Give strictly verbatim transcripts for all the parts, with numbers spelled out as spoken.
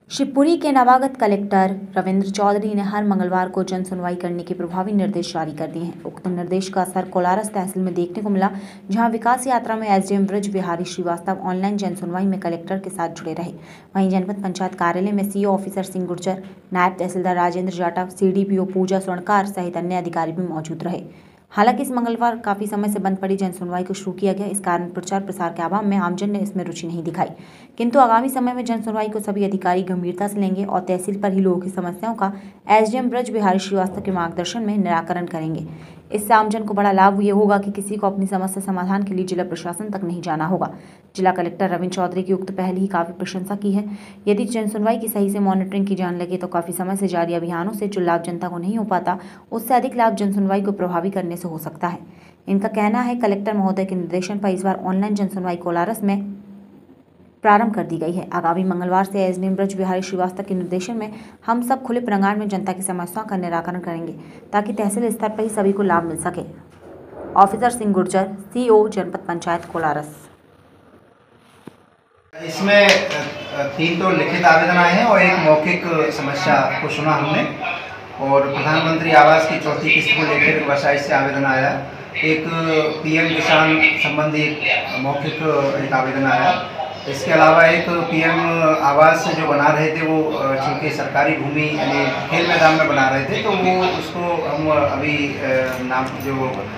शिवपुरी के नवागत कलेक्टर रविंद्र चौधरी ने हर मंगलवार को जन सुनवाई करने के प्रभावी निर्देश जारी कर दिए हैं। उक्त निर्देश का असर कोलारस तहसील में देखने को मिला, जहां विकास यात्रा में एसडीएम ब्रज बिहारी श्रीवास्तव ऑनलाइन जन सुनवाई में कलेक्टर के साथ जुड़े रहे। वहीं जनपद पंचायत कार्यालय में सीओ ऑफिसर सिंह गुर्जर, नायब तहसीलदार राजेंद्र जाटव, सीडीपीओ पूजा स्वर्णकार सहित अन्य अधिकारी भी मौजूद रहे। हालांकि इस मंगलवार काफी समय से बंद पड़ी जन सुनवाई को शुरू किया गया। इस कारण प्रचार प्रसार के अभाव में आमजन ने इसमें रुचि नहीं दिखाई, किंतु आगामी समय में जन सुनवाई को सभी अधिकारी गंभीरता से लेंगे और तहसील पर ही लोगों की समस्याओं का एसडीएम ब्रज बिहारी श्रीवास्तव के मार्गदर्शन में निराकरण करेंगे। इससे आमजन को बड़ा लाभ ये होगा कि किसी को अपनी समस्या समाधान के लिए जिला प्रशासन तक नहीं जाना होगा। जिला कलेक्टर रविंद्र चौधरी की उक्त पहल ही काफी प्रशंसा की है। यदि जन सुनवाई की सही से मॉनिटरिंग की जाने लगे तो काफी समय से जारी अभियानों से जो लाभ जनता को नहीं हो पाता, उससे अधिक लाभ जन सुनवाई को प्रभावी करने से हो सकता है। इनका कहना है कलेक्टर महोदय के निर्देशन पर इस बार ऑनलाइन जन सुनवाई कोलारस में प्रारंभ कर दी गई है। आगामी मंगलवार से एसडीएम ब्रज बिहारी श्रीवास्तव के निर्देशन में हम सब खुले प्रांगण में जनता की समस्याओं का निराकरण करेंगे, ताकि तहसील स्तर पर ही सभी को लाभ मिल सके। ऑफिसर सिंह गुर्जर, सीओ जनपद पंचायत कोलारस। इसमें तीन तो लिखित आवेदन आए हैं और एक मौखिक समस्या को सुना हमने, और प्रधानमंत्री आवास की चौथी किस्त को लेकर व्यवसाय से आवेदन आया। एक पीएम किसान संबंधी मौखिक एक आवेदन आया। इसके अलावा एक पीएम आवास जो बना रहे थे वो चूँकि सरकारी भूमि यानी खेल मैदान में बना रहे थे, तो वो उसको हम अभी नाम जो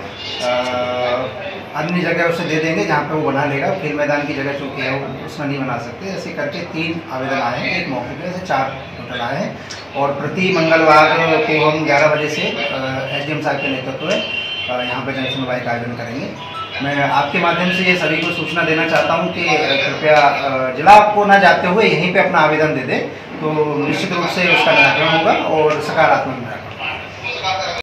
अन्य जगह उसे दे देंगे जहाँ पे वो बना लेगा। खेल मैदान की जगह चूँकि है वो उसमें नहीं बना सकते। ऐसे करके तीन आवेदन आए हैं, एक मौके पे, ऐसे चार टोटल आए हैं। और प्रति मंगलवार को हम ग्यारह बजे से एसडीएम साहब के नेतृत्व में यहाँ पर जन सुनवाई का आयोजन करेंगे। मैं आपके माध्यम से ये सभी को सूचना देना चाहता हूँ कि कृपया जिला को न जाते हुए यहीं पे अपना आवेदन दे दें, तो निश्चित रूप से उसका निराकरण होगा और सकारात्मक निराकरण।